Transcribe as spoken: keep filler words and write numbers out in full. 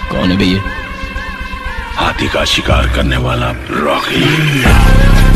कौन है भैया? हाथी का शिकार करने वाला रॉकी।